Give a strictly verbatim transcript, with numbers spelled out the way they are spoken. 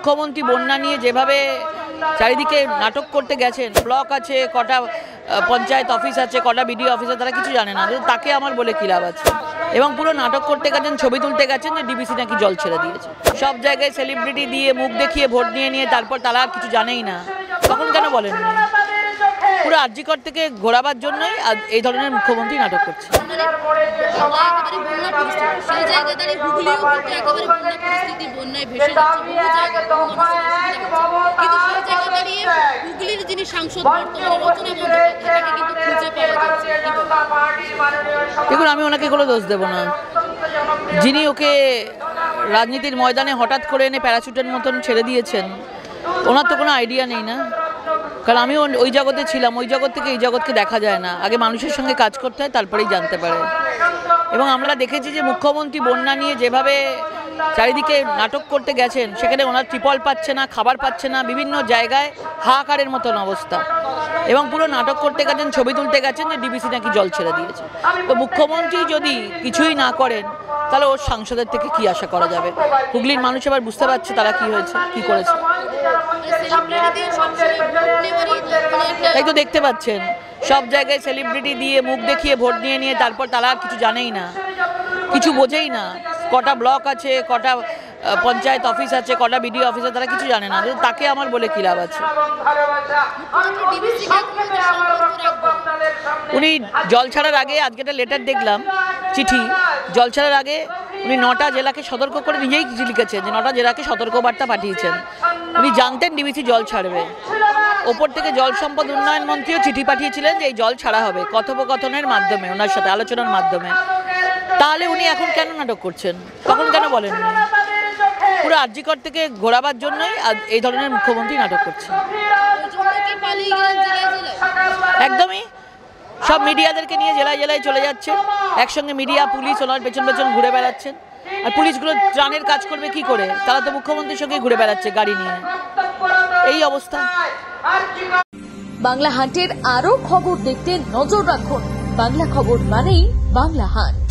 মুখ্যমন্ত্রী বন্যা নিয়ে যেভাবে চারিদিকে নাটক করতে গেছেন, ব্লক আছে, কটা পঞ্চায়েত অফিস আছে, কটা বিডিও অফিস আছে, তারা কিছু জানে না। তাকে আমার বলে কি লাভ আছে? এবং পুরো নাটক করতে গেছেন, ছবি তুলতে গেছেন যে ডিবিসি নাকি জল ছেড়ে দিয়েছে। সব জায়গায় সেলিব্রিটি দিয়ে মুখ দেখিয়ে ভোট নিয়ে নিয়ে তারপর তারা আর কিছু জানেই না। তখন কেন বলেননি? পুরো আরজিকর থেকে ঘোরাবার জন্যই এই ধরনের মুখ্যমন্ত্রী নাটক করছে। দেখুন, আমি ওনাকে কোনো দোষ দেব না। যিনি ওকে রাজনীতির ময়দানে হঠাৎ করে এনে প্যারাশুটের মতন ছেড়ে দিয়েছেন, ওনার তো কোনো আইডিয়া নেই না। কারণ আমি ওই জগতে ছিলাম, ওই জগৎ থেকে এই জগৎকে দেখা যায় না। আগে মানুষের সঙ্গে কাজ করতে হয়, তারপরেই জানতে পারে। এবং আমরা দেখেছি যে মুখ্যমন্ত্রী বন্যা নিয়ে যেভাবে চারিদিকে নাটক করতে গেছেন, সেখানে ওনার ত্রিপল পাচ্ছে না, খাবার পাচ্ছে না, বিভিন্ন জায়গায় হাহাকারের মতন অবস্থা। এবং পুরো নাটক করতে গেছেন, ছবি তুলতে গেছেন যে ডিবিসি নাকি জল ছেড়ে দিয়েছে। তো মুখ্যমন্ত্রী যদি কিছুই না করেন, তাহলে ওর সাংসদের থেকে কি আশা করা যাবে? হুগলির মানুষ এবার বুঝতে পারছে তারা কি হয়েছে, কি করেছে। তাই তো দেখতে পাচ্ছেন, সব জায়গায় সেলিব্রিটি দিয়ে মুখ দেখিয়ে ভোট নিয়ে নিয়ে তারপর তারা আর কিছু জানেই না, কিছু বোঝেই না। কটা ব্লক আছে, কটা পঞ্চায়েত অফিস আছে, কটা বিডিও অফিস আছে, তারা কিছু জানে না। তাকে আমার বলে কি লাভ আছে? উনি জল ছাড়ার আগে, আজকে একটা লেটার দেখলাম, চিঠি, জল ছাড়ার আগে উনি নটা জেলাকে সতর্ক করে নিজেই চিঠি লিখেছেন যে নটা জেলাকে সতর্কবার্তা পাঠিয়েছেন। উনি জানতেন ডিবিসি জল ছাড়বে। ওপর থেকে জল সম্পদ উন্নয়ন মন্ত্রীও চিঠি পাঠিয়েছিলেন যে এই জল ছাড়া হবে, কথোপকথনের মাধ্যমে, ওনার সাথে আলোচনার মাধ্যমে। তাহলে উনি এখন কেন নাটক করছেন? তখন কেন বলেননি? পুরো আরজিকর থেকে ঘোরাবার জন্যই এই ধরনের মুখ্যমন্ত্রী নাটক করছে। একদমই। সব মিডিয়াদেরকে নিয়ে জেলায় জেলায় চলে যাচ্ছেন, একসঙ্গে মিডিয়া পুলিশ ওনার পেছন পেছন ঘুরে বেড়াচ্ছেন। আর পুলিশগুলো ত্রাণের কাজ করবে কি করে? তারা তো মুখ্যমন্ত্রীর সঙ্গে ঘুরে বেড়াচ্ছে গাড়ি নিয়ে। এই অবস্থা। বাংলা হাটের আরো খবর দেখতে নজর রাখুন। বাংলা খবর মানেই বাংলা হাট।